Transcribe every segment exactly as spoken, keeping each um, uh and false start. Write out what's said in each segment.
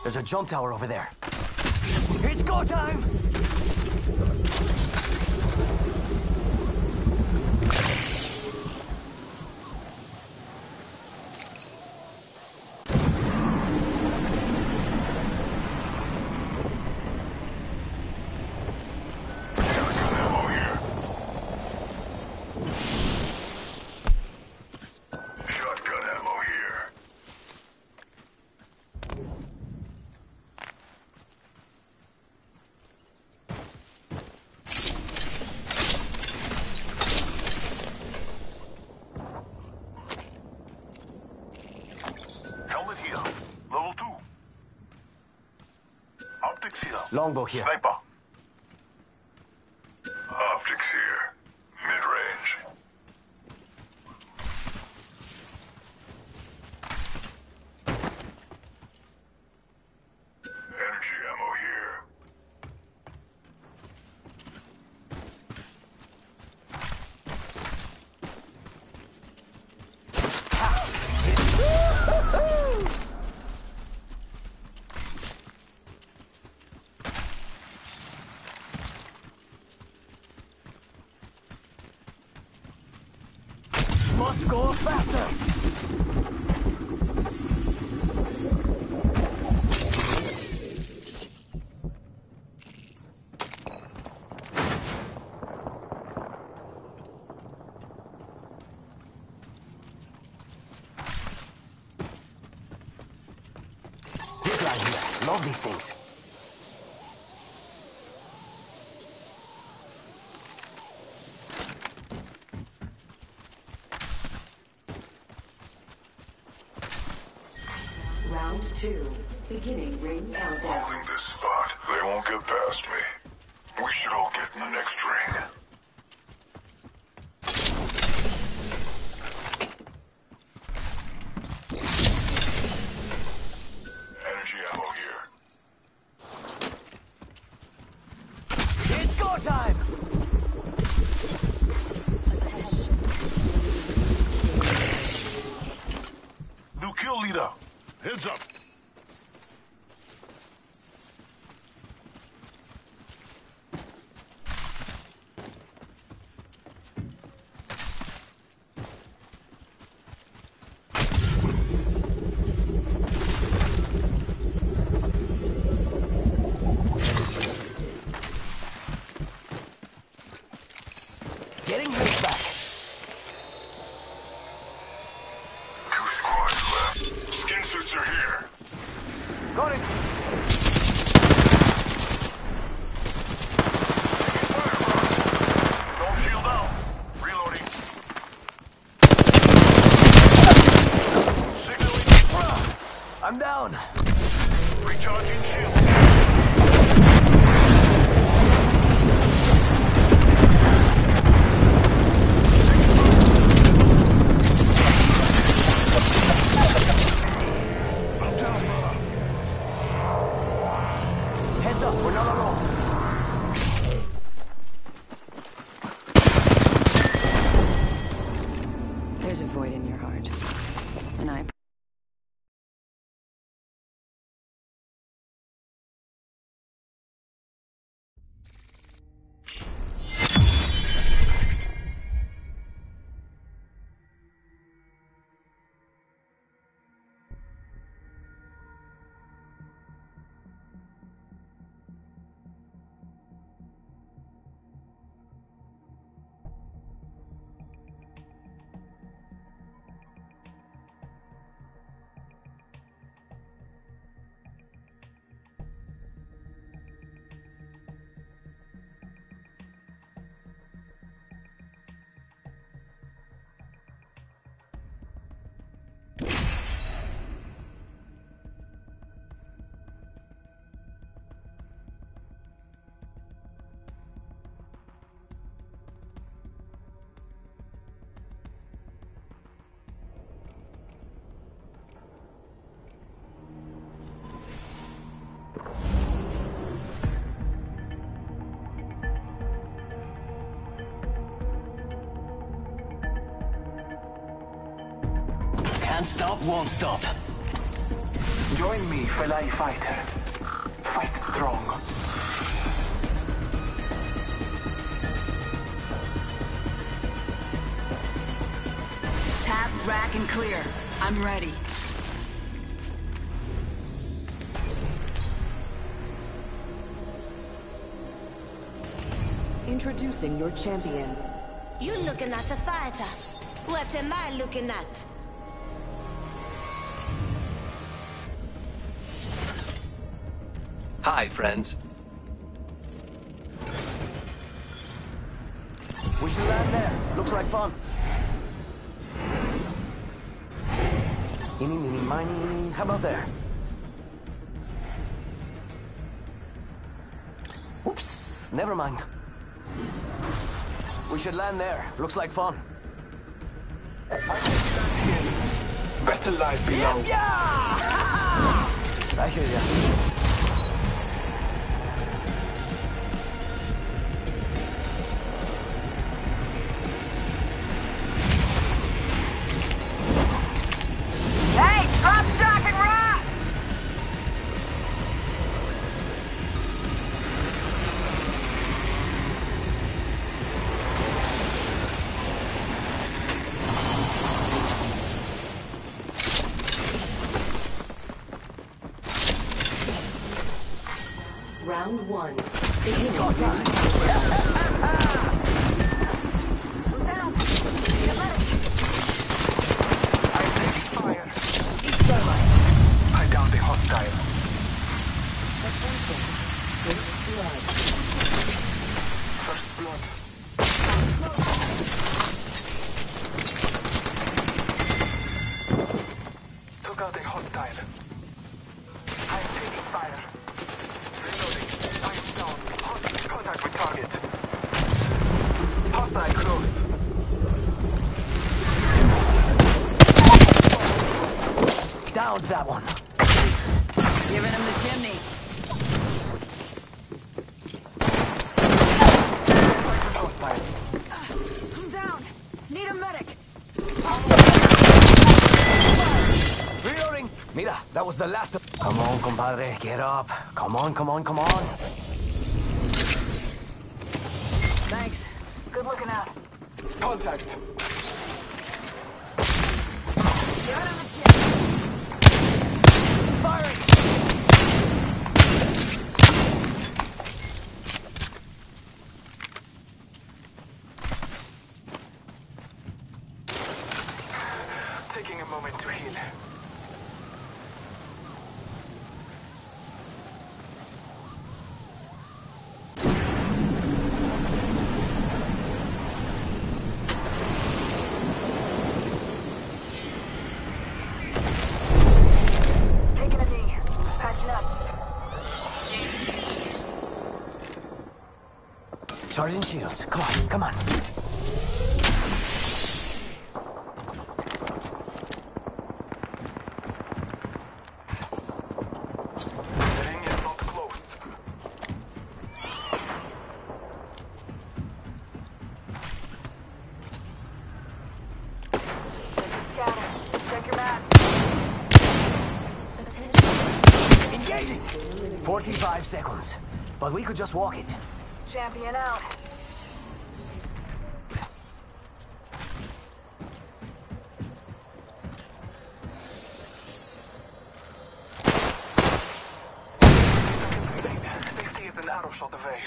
There's a jump tower over there. It's go time! Longbow here. Sniper. Optics here. Mid-range. Energy ammo here. Must go faster! Zipline here. Love these things. Round two. Beginning ring countdown. Holding this spot. They won't get past me. We should all get in the next ring. Energy ammo here. It's go time! New kill leader. Heads up. Getting hit back. Two squads left. Skin suits are here. Got it! Don't shield out. Reloading. Signaling. I'm down. Recharging shield. Heads up, we're not alone. There's a void in your heart. And I... Can't stop, won't stop. Join me, Felai fighter. Fight strong. Tap, rack, and clear. I'm ready. Introducing your champion. You looking at a fighter. What am I looking at? Hi, friends. We should land there. Looks like fun. Eeny, meeny, miny. How about there? Oops, never mind. We should land there. Looks like fun. Better lies below. Yeah! I hear ya. Round one. It's go time. I'm taking fire. I downed the hostile. First blood. Took out a hostile. I am taking fire. Reloading. I am down. Hostile contact with target. Hostile close. Down that one. Giving him the chimney. Hostile. I'm down. Need a medic. Reloading. Mira, that was the last of... Come on, compadre. Get up. Come on, come on, come on. Thanks. Good looking out. Contact. Give him the shit. Firing. Taking a moment to heal. Taking a knee. Patching up. Charging shields. Come on, come on. The ring is not close. Scatter. Check your maps. Engaging. forty-five seconds. But we could just walk it. Champion out. Safety is an arrow shot away.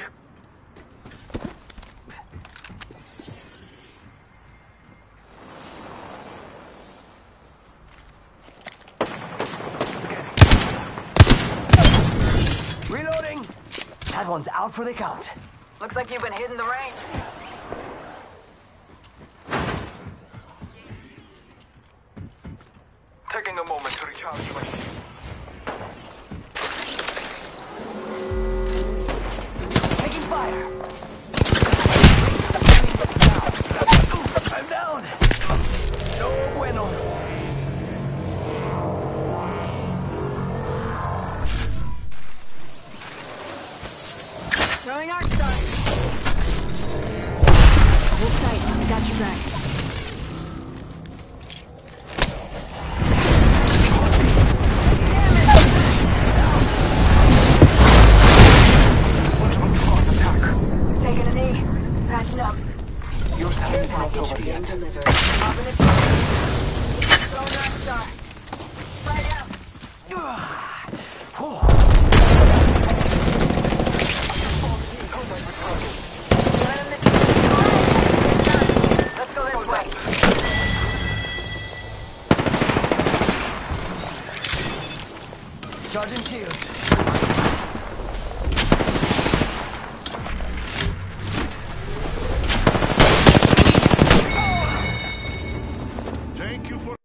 Reloading. That one's out for the count. Looks like you've been hitting the range. Taking a moment to recharge my shield. Taking fire. I'm down. No bueno. Throwing arc star. Hold tight. I got your back. Damn Charging up. Your time is not Package over being yet. delivered. Popping the charge. Go North Star. Right out. Let's go this way. Charging shields. Thank you for...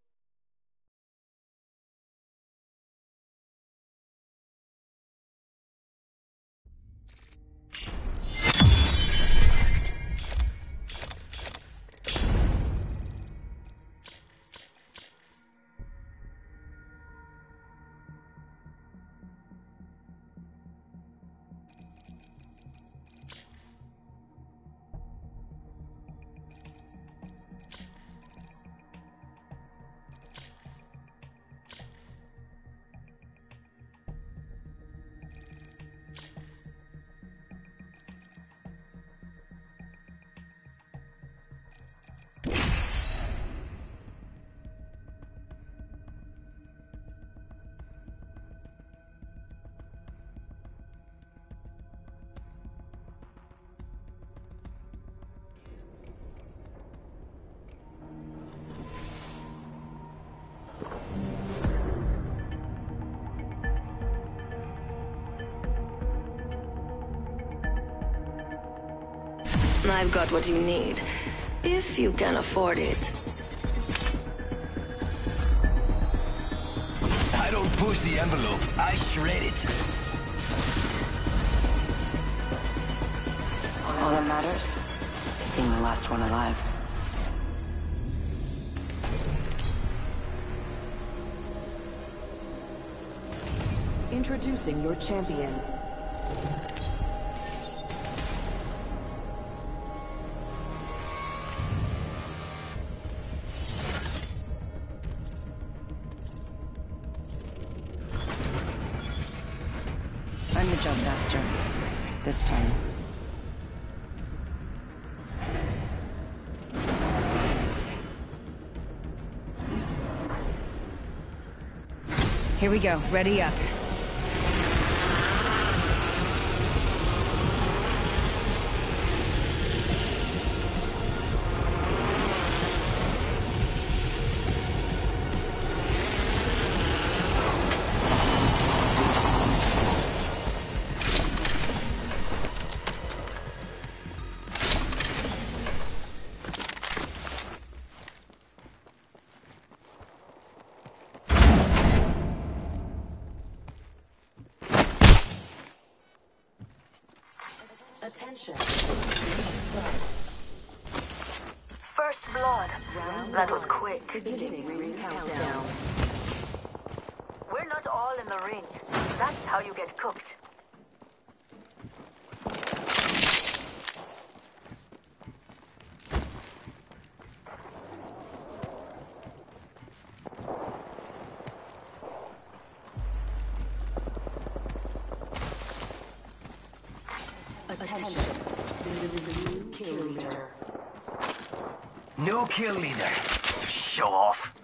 I've got what you need, if you can afford it. I don't push the envelope, I shred it. All that matters is being the last one alive. Introducing your champion. I'm the jump master. This time. Here we go. Ready up. Attention. First blood. That was quick. Beginning ring countdown. We're not all in the ring. That's how you get cooked. Attention. New kill leader. New kill leader. Show off.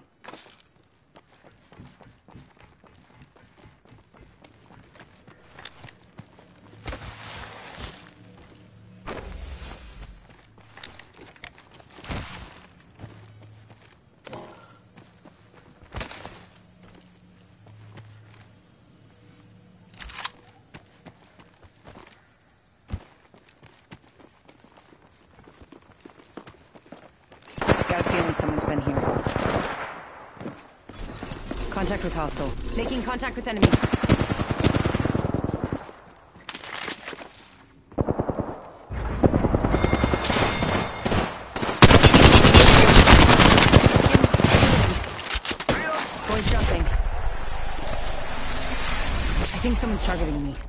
Got a feeling someone's been here. Contact with hostile. Making contact with enemy. Boys jumping. I think someone's targeting me.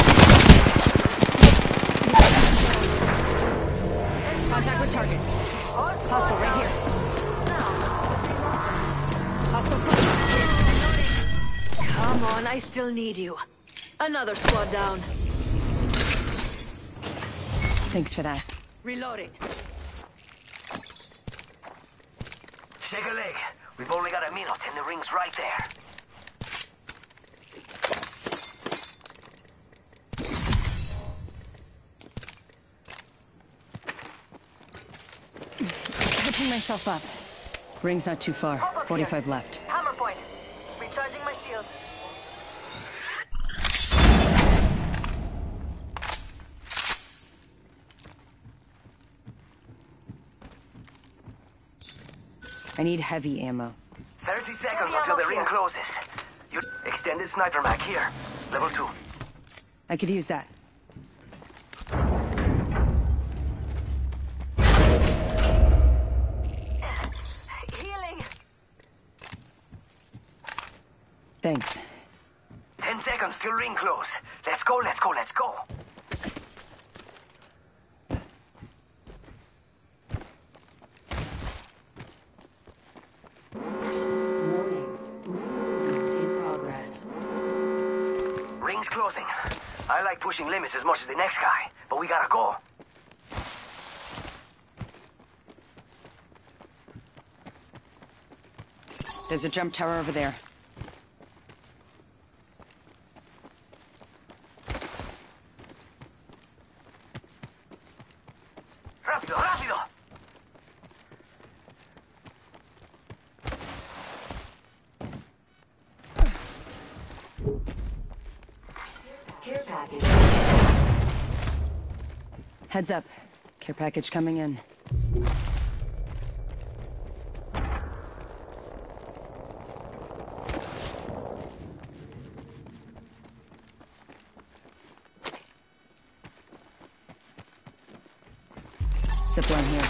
Contact with target. Hostile right here. Hostile close. Come on, I still need you. Another squad down. Thanks for that. Reloading. Shake a leg. We've only got a minute and the ring's right there. Catching myself up. Ring's not too far. Pop up forty-five here. left. Hammer point. Recharging my shields. I need heavy ammo. thirty seconds Heavy until ammo the ring here. closes. You extended sniper mag here. Level two. I could use that. Healing. Thanks. Ten seconds till ring close. Let's go, let's go, let's go. Warning. Movement in progress. Ring's closing. I like pushing limits as much as the next guy, but we gotta go. There's a jump tower over there. Rápido, rápido. Care package. Heads up. Care package coming in. Zipline here.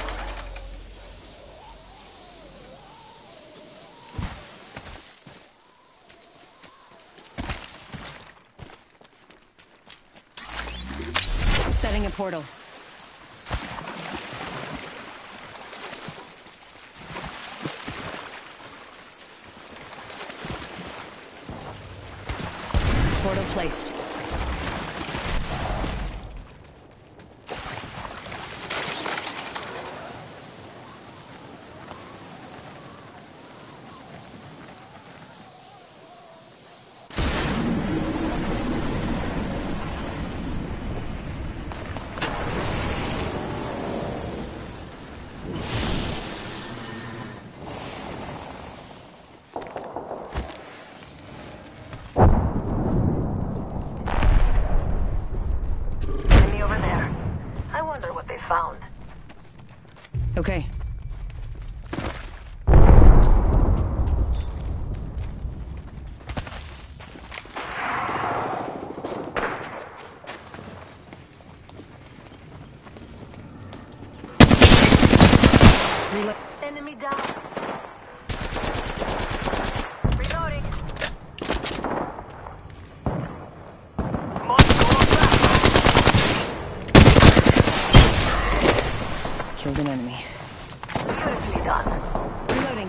Setting a portal. Portal placed. Enemy over there. I wonder what they found. Okay. Reload. Enemy down. Reloading. Killed an enemy. Beautifully done. Reloading.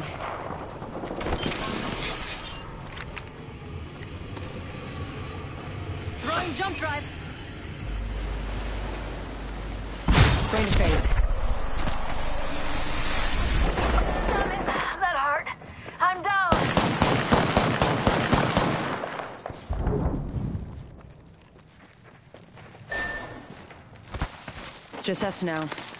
Throwing jump drive. Going to phase. Damn it. That hurt. I'm down. Just us now.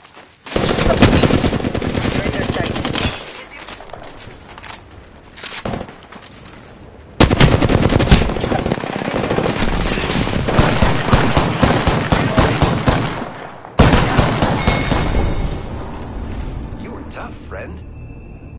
You were tough, friend.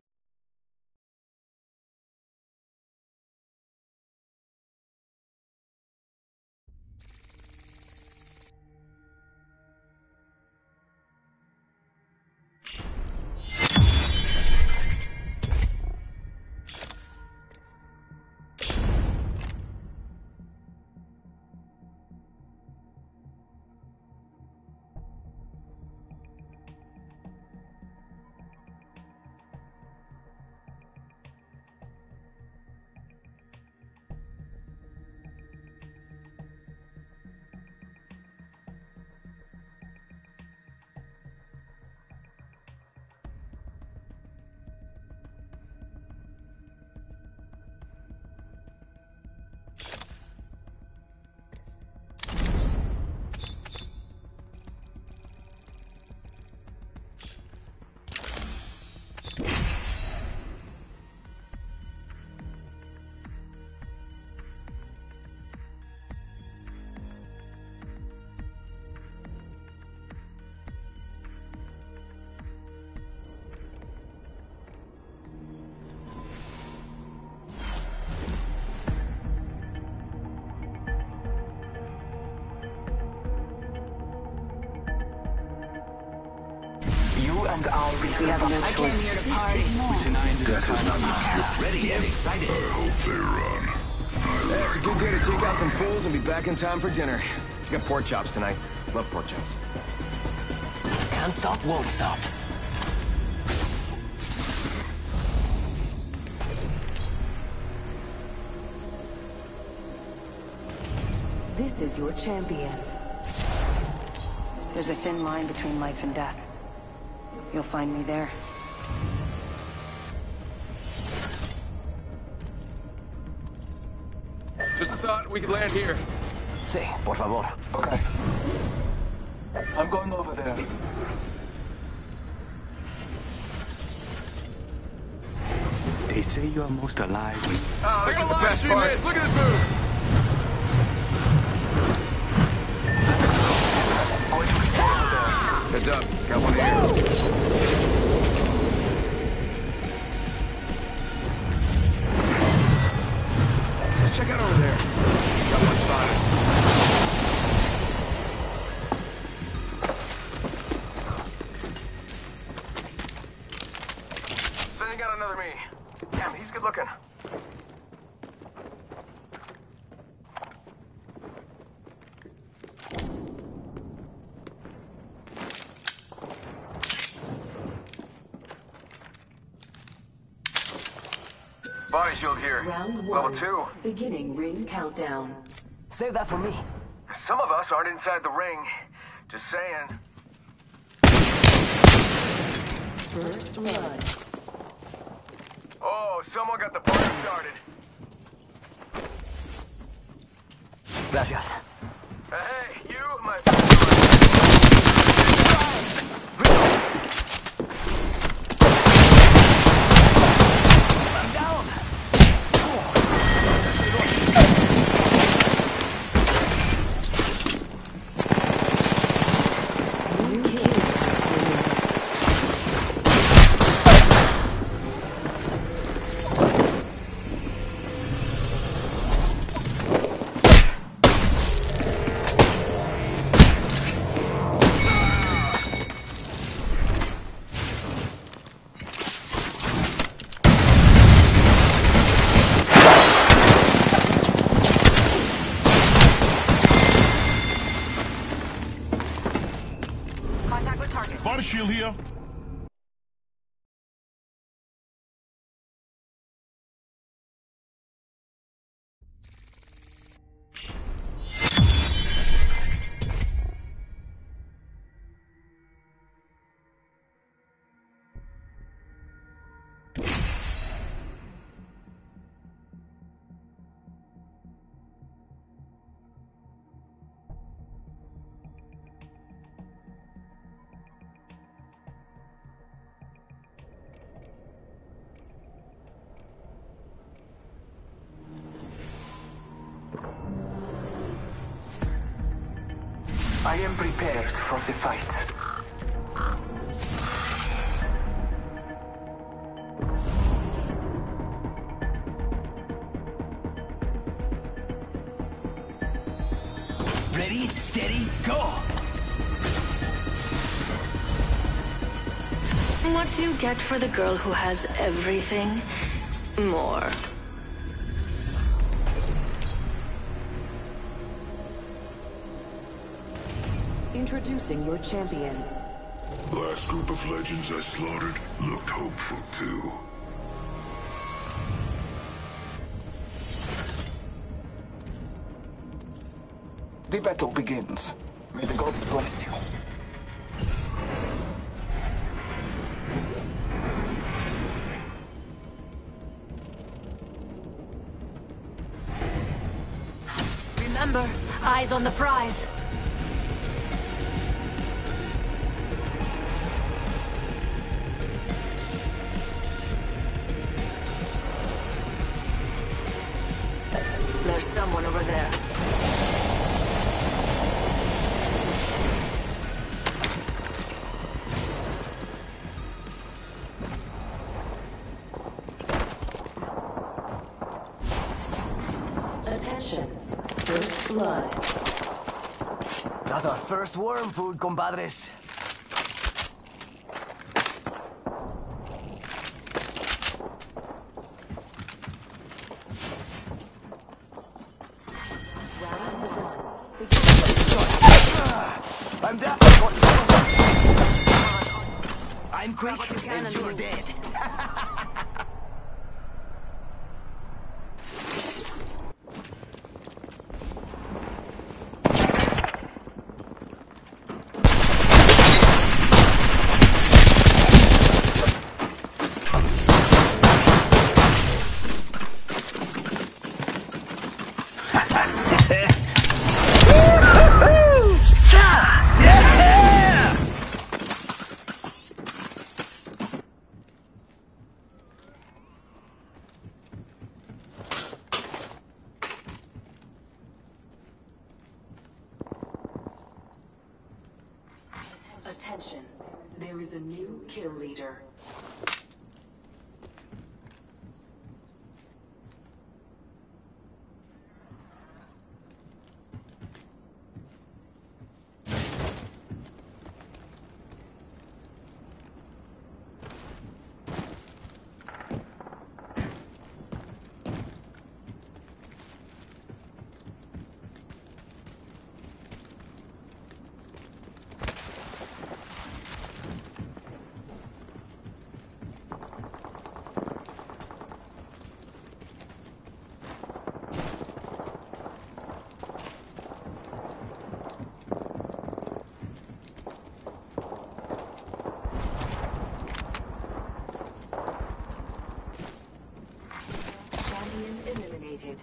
and our We reason. have no I came choice. here to party. Ready and excited. I hope they run. It's a good day to take out some fools and be back in time for dinner. Got pork chops tonight. Love pork chops. Can't stop, won't stop. This is your champion. There's a thin line between life and death. You'll find me there. Just a thought, we could land here. Sí, por favor. Okay. I'm going over there. They say you're most alive when... Oh, this is the best part. This. Look at this move. Going to explore over there. Heads up, got one here. Let's check out over there. Got one spotted. Sending out another me. Damn, he's good looking. Body shield here. Round Level one. two. Beginning ring countdown. Save that for me. Some of us aren't inside the ring. Just saying. First blood. Oh, someone got the party started. Gracias. Hey, you, my... I'm down. New kill. Contact with target. Body shield here. I am prepared for the fight. Ready, steady, go! What do you get for the girl who has everything? More. Introducing your champion. Last group of legends I slaughtered looked hopeful too. The battle begins. May the gods bless you. Remember, eyes on the prize. There's someone over there. Attention. First blood. Got our first worm food, compadres. I'm quick and you're dead. Attention, there is a new kill leader. Eliminated.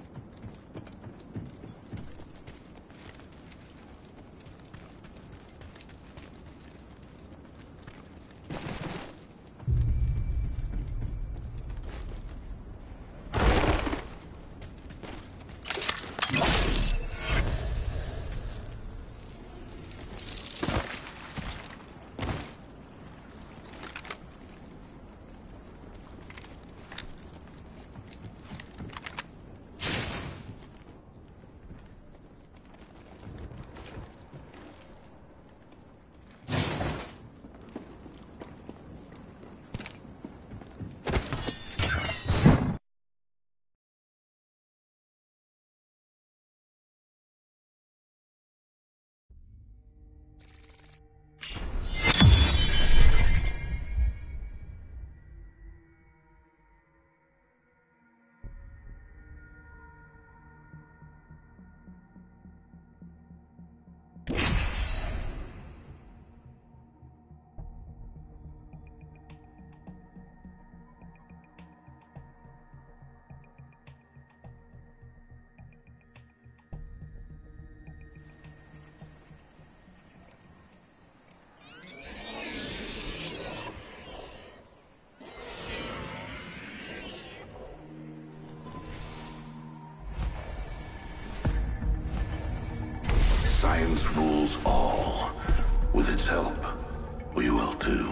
Science rules all. With its help, we will too.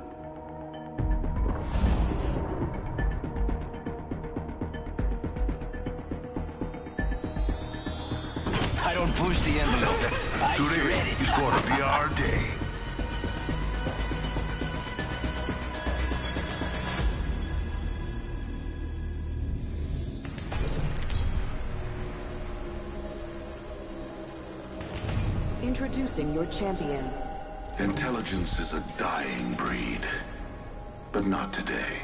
I don't push the envelope. I Today shred it. is gonna be our day. Introducing your champion. Intelligence is a dying breed, but not today.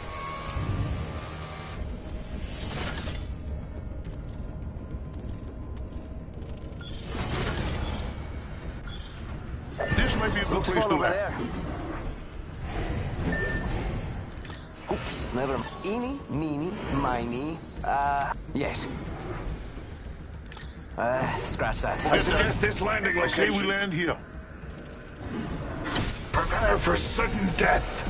This might be a good place to land. There. Oops, never. Eeny, meeny, miny. Uh, yes. Uh, scratch that. I suggest this landing location. Okay, we land here. Prepare for sudden death.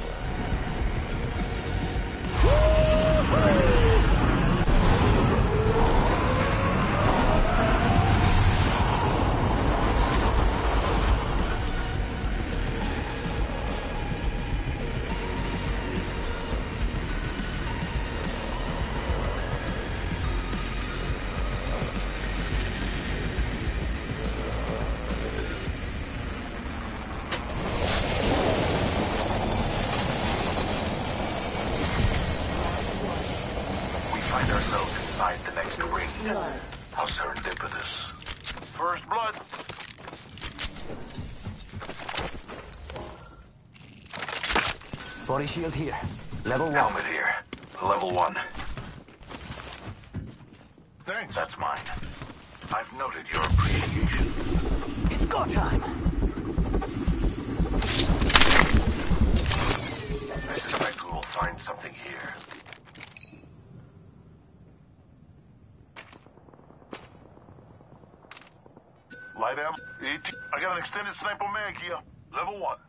Find ourselves inside the next ring. Blood. How serendipitous. First blood. Body shield here. Level one. Helmet here. Level one. Thanks. That's mine. I've noted your appreciation. It's go time! I suspect we will find something here. Light ammo. eighteen. I got an extended sniper mag here. Level one.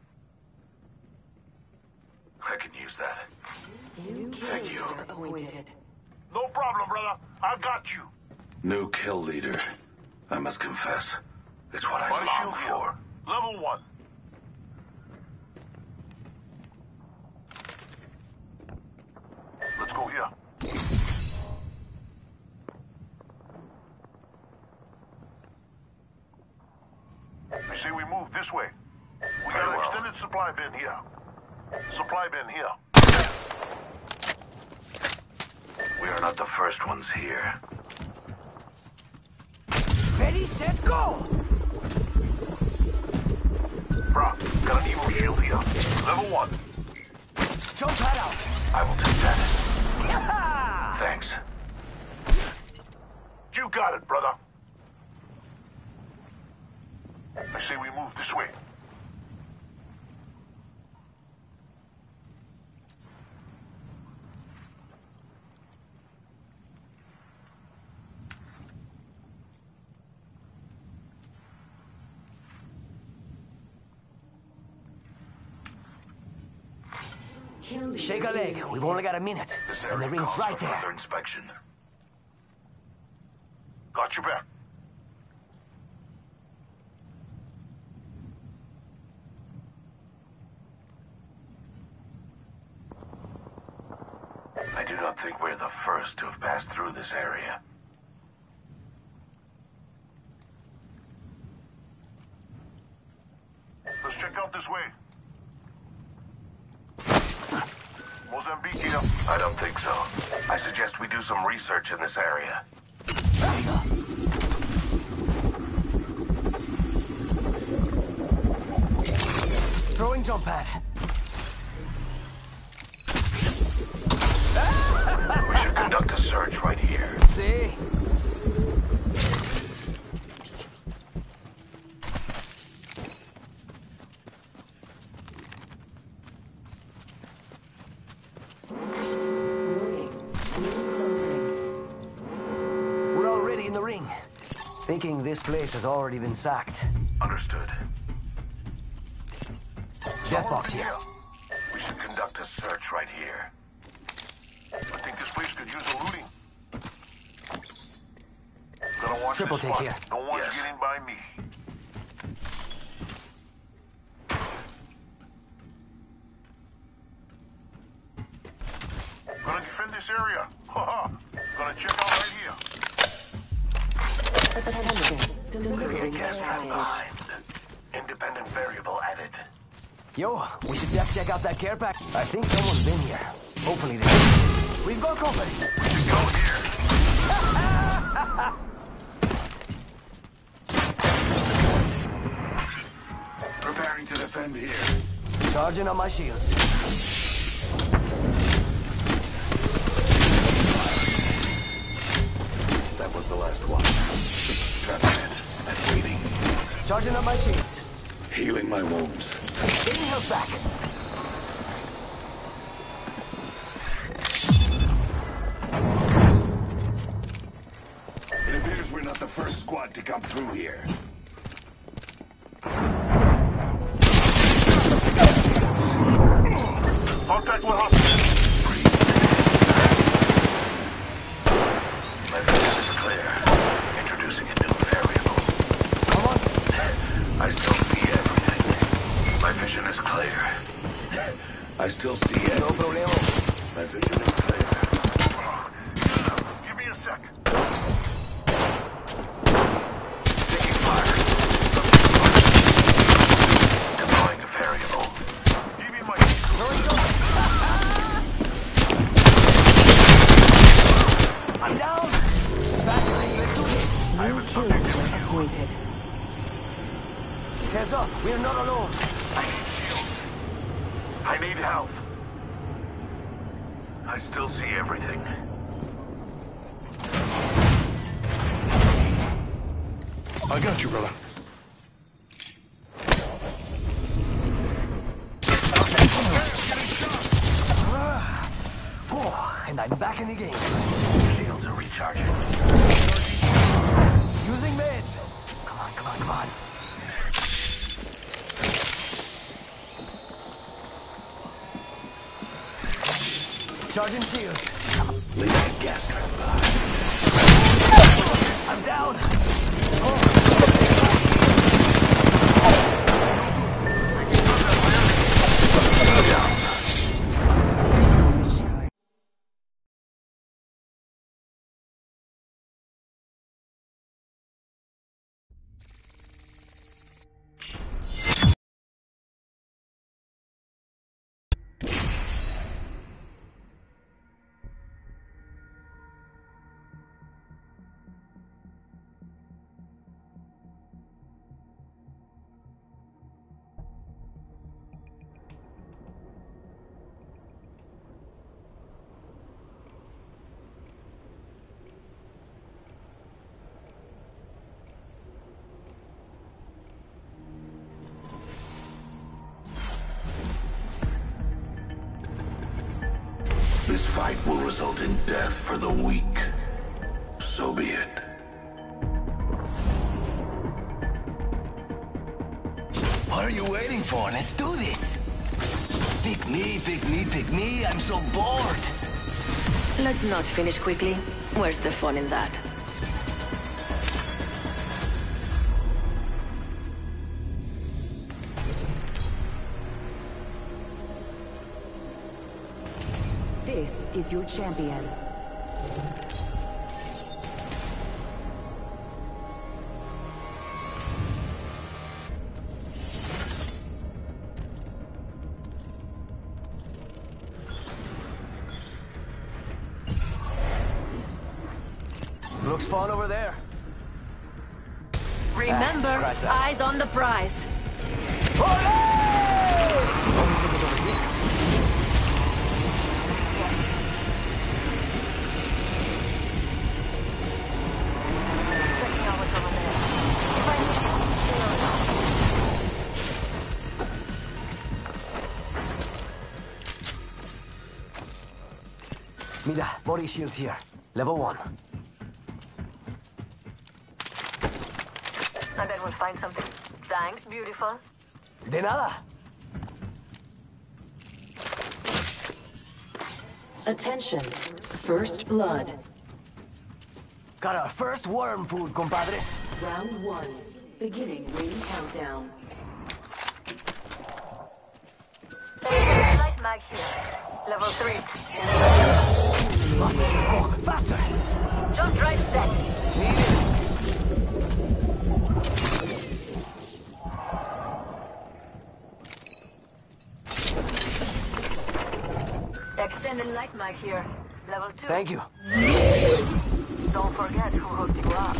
I can use that. New kill Thank you. leader appointed. No problem, brother. I got you. New kill leader. I must confess, it's what I Body long shield for. here. Level one. Let's go here. I say we move this way. We Very got an well. extended supply bin here. Supply bin here. We are not the first ones here. Ready, set, go! Bruh, got an evo shield here. Level one. Jump pad out! I will take that. Yaha! Thanks. You got it, brother. I say we move this way. Kill leader Shake a leg. eliminated. We've only got a minute. This And area the ring's calls right for there. further inspection. Got your back. I do not think we're the first to have passed through this area. Let's check out this way. Mozambique here. I don't think so. I suggest we do some research in this area. Throwing jump pad. We should conduct a search right here. See? Warning. Ring closing. We're already in the ring. Thinking this place has already been sacked. Understood. Death box here. We should conduct a search right here. I think this place could use a looting. Gotta watch Triple this take spot. here. Don't want Yes. to get in by me. Gonna defend this area. Haha. Gonna check out right here. Attention. Delivering Gas care trap package. behind. Independent variable added. Yo, we should def check out that care pack. I think someone's been here. Hopefully they... We've got company. We should go here. Preparing to defend here. Charging on my shields. That was the last one. Trapped in and waiting. Charging on my shields. Healing my wounds. Getting health back. It appears we're not the first squad to come through here. Contact with hospital. My vision is clear. Introducing a new variable. Come on. I still see everything. My vision is clear. I still see No everything. problemo. My vision is clear. Give me a sec. Taking fire. Deploying a variable. Give me my... I'm down. Back, guys. Let's do this. I have a subject in view. Appointed. Heads up. We're not alone. I need shields. I need help. I still see everything. I got you, brother. Oh, and I'm back in the game. Shields are recharging. Using meds. Come on, come on, come on. Charging shields. Leave the gas trap behind. I'm down. This fight will result in death for the weak. So be it. What are you waiting for? Let's do this. Pick me, pick me, pick me. I'm so bored. Let's not finish quickly. Where's the fun in that? This is your champion. Looks fun over there. Remember, Ah, scratch that. eyes on the prize. Checking out what's over there. If I need to, Mira, body shield here. Level one. I bet we'll find something. Thanks, beautiful. De nada. Attention. First blood. Got our first worm food, compadres. Round one. Beginning ring countdown. Light mag here. Level three. Go, faster. Jump drive set. Extended light mag here. Level two. Thank you. Don't forget who hooked you up.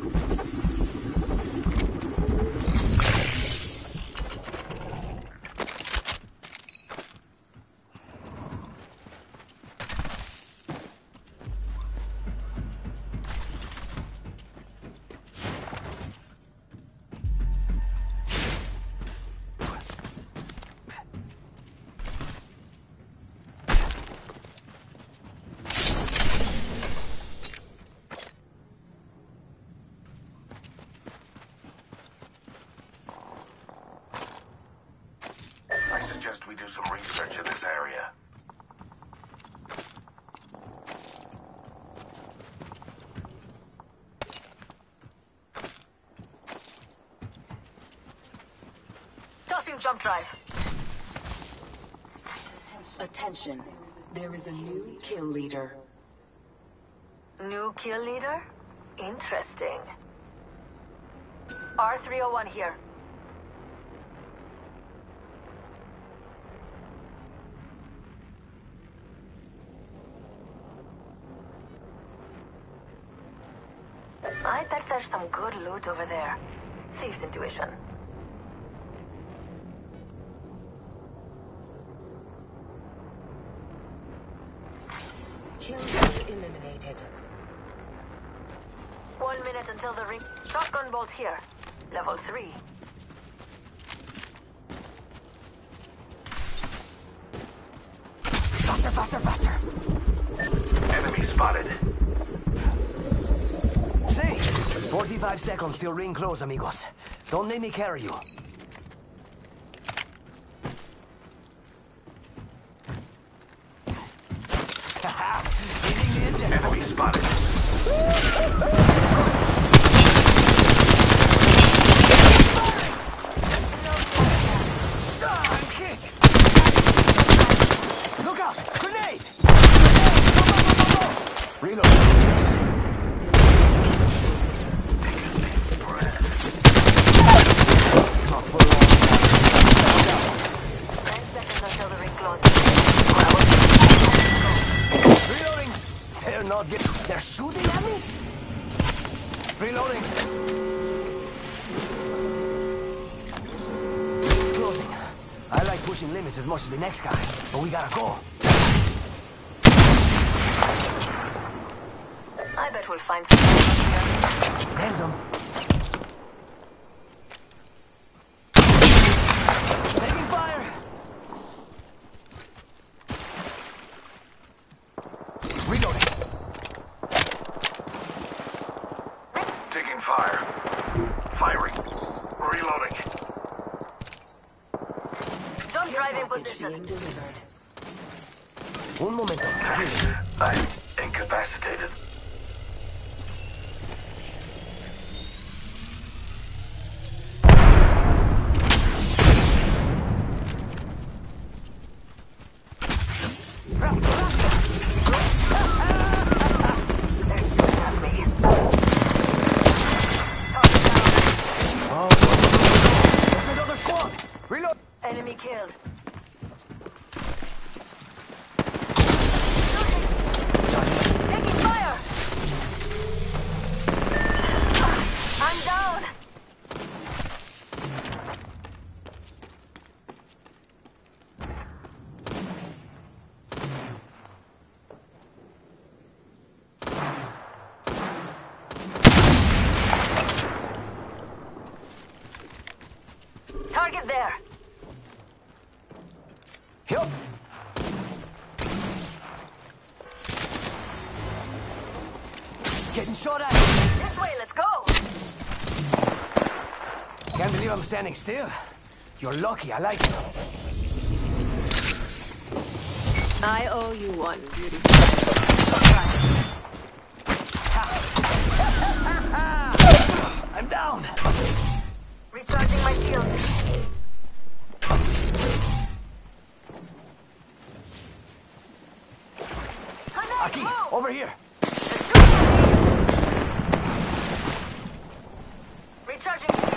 I suggest we do some research in this area. Tossing jump drive. Attention. There is a new kill leader. New kill leader? Interesting. R three oh one here. I bet there's some good loot over there. Thief's intuition. Kill leader eliminated. One minute until the ring. Shotgun bolt here. Level three. Faster, faster, faster! Enemy spotted. See? forty-five seconds till ring close, amigos. Don't let me carry you. Enemy spotted. I'm hit! Look out! Grenade! Reload. Ten seconds until the ring closes. Reloading! They're not getting... They're shooting at me? Reloading! It's closing. I like pushing limits as much as the next guy, but we gotta go. I bet we'll find something here. Nailed them. Taking fire! Reloading. Taking fire. Firing. Reloading. Don't drive in Package position. being delivered. Un momento. I'm incapacitated. There's another squad! Reload! Enemy killed. Taking fire! I'm down! Target there! Yup. Getting shot at! This way, let's go! Can't believe I'm standing still. You're lucky, I like it. I owe you one, beauty. I'm down! Recharging my shield. Aki, over here! They're shooting at me! Recharging shield.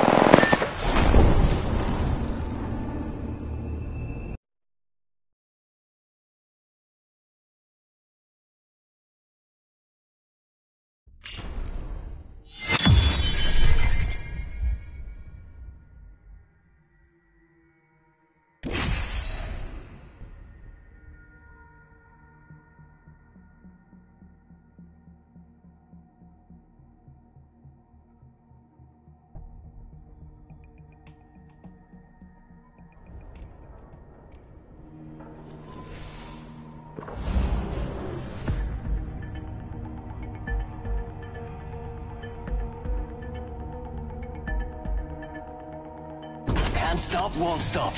Can't stop, won't stop.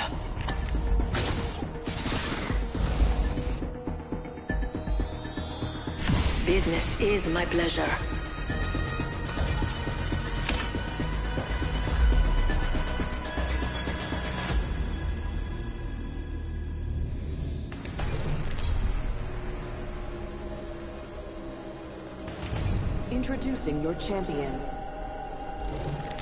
Business is my pleasure. Introducing your champion.